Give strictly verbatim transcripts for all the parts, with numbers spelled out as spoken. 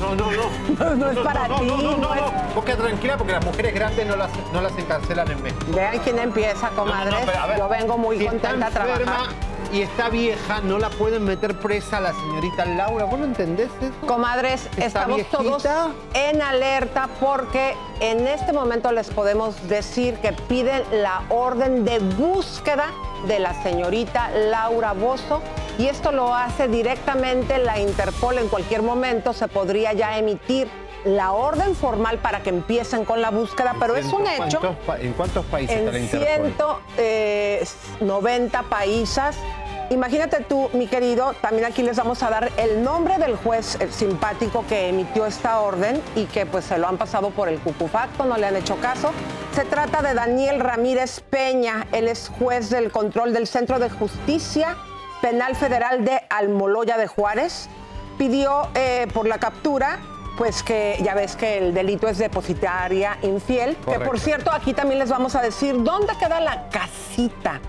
no, no, no. No, no es para no, ti. No, no, no, no es... no. Vos quedá tranquila porque las mujeres grandes no las, no las encarcelan en México. Vean quién empieza, comadres. No, no, no, pero a ver, yo vengo muy si contenta a está trabajar. enferma y está vieja, no la pueden meter presa a la señorita Laura. ¿Vos no entendés eso? Comadres, estamos viejita? todos en alerta porque en este momento les podemos decir que piden la orden de búsqueda de la señorita Laura Bozzo y esto lo hace directamente la Interpol. En cualquier momento se podría ya emitir la orden formal para que empiecen con la búsqueda, pero es un hecho. ¿Cuántos, ¿En cuántos países está la En Interpol? ciento noventa países. Imagínate tú, mi querido, también aquí les vamos a dar el nombre del juez eh, simpático que emitió esta orden y que pues se lo han pasado por el cucufacto, no le han hecho caso. Se trata de Daniel Ramírez Peña, él es juez del control del Centro de Justicia Penal Federal de Almoloya de Juárez. Pidió eh, por la captura, pues que ya ves que el delito es depositaria infiel. Correcto. Que por cierto, aquí también les vamos a decir dónde queda la casita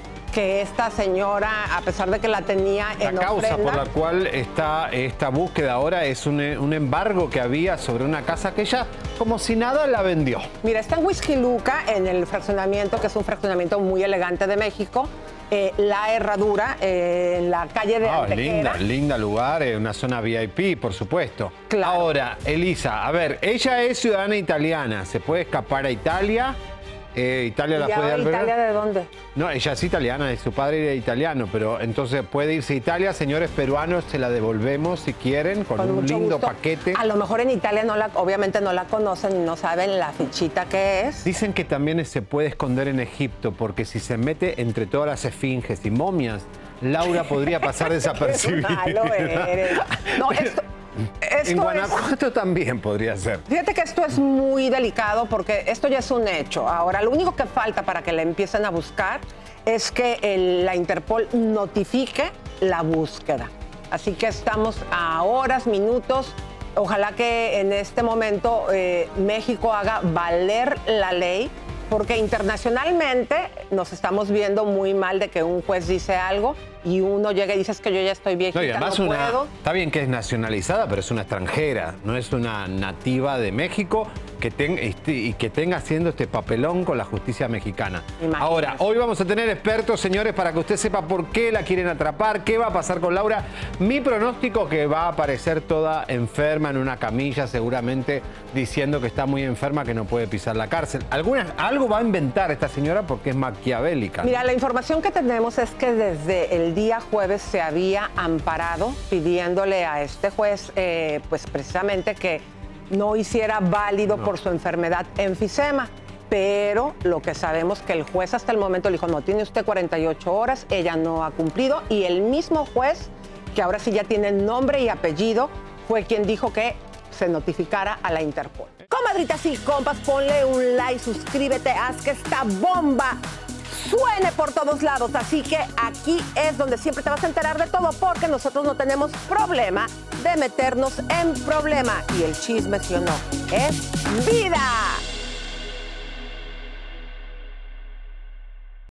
que esta señora, a pesar de que la tenía en La causa ofrenda, por la cual está esta búsqueda ahora es un, un embargo que había sobre una casa que ella, como si nada, la vendió. Mira, está en Whisky Luca, en el fraccionamiento, que es un fraccionamiento muy elegante de México, eh, La Herradura, eh, en la calle de oh, Antequera. Linda, linda lugar, eh, una zona V I P, por supuesto. Claro. Ahora, Elisa, a ver, ella es ciudadana italiana, ¿se puede escapar a Italia? Eh, ¿Italia la ¿Y puede ahora albergar? Italia de dónde? No, ella es italiana, su padre era italiano, pero entonces puede irse a Italia. Señores peruanos, se la devolvemos si quieren, con, con un lindo gusto. paquete. A lo mejor en Italia no la, obviamente no la conocen y no saben la fichita que es. Dicen que también se puede esconder en Egipto, porque si se mete entre todas las esfinges y momias, Laura podría pasar desapercibida. Qué malo eres. No, esto... Esto en Guanajuato es, también podría ser. Fíjate que esto es muy delicado porque esto ya es un hecho. Ahora, lo único que falta para que la empiecen a buscar es que el, la Interpol notifique la búsqueda. Así que estamos a horas, minutos. Ojalá que en este momento eh, México haga valer la ley, porque internacionalmente nos estamos viendo muy mal de que un juez dice algo y uno llega y dice es que yo ya estoy viejita, no, y además no una, puedo. Está bien que es nacionalizada, pero es una extranjera, no es una nativa de México que ten, este, y que tenga haciendo este papelón con la justicia mexicana. Imagínate. Ahora, hoy vamos a tener expertos, señores, para que usted sepa por qué la quieren atrapar, qué va a pasar con Laura. Mi pronóstico que va a aparecer toda enferma en una camilla, seguramente diciendo que está muy enferma, que no puede pisar la cárcel. Algunas, algo va a inventar esta señora porque es maquiavélica. Mira, la información que tenemos es que desde el día jueves se había amparado pidiéndole a este juez, eh, pues precisamente que no hiciera válido no. por su enfermedad enfisema. Pero lo que sabemos que el juez hasta el momento le dijo, no, tiene usted cuarenta y ocho horas, ella no ha cumplido. Y el mismo juez, que ahora sí ya tiene nombre y apellido, fue quien dijo que se notificara a la Interpol. Comadritas y compas, ponle un like, suscríbete, haz que esta bomba suene por todos lados. Así que aquí es donde siempre te vas a enterar de todo, porque nosotros no tenemos problema de meternos en problema. Y el chisme, sí o no, es vida.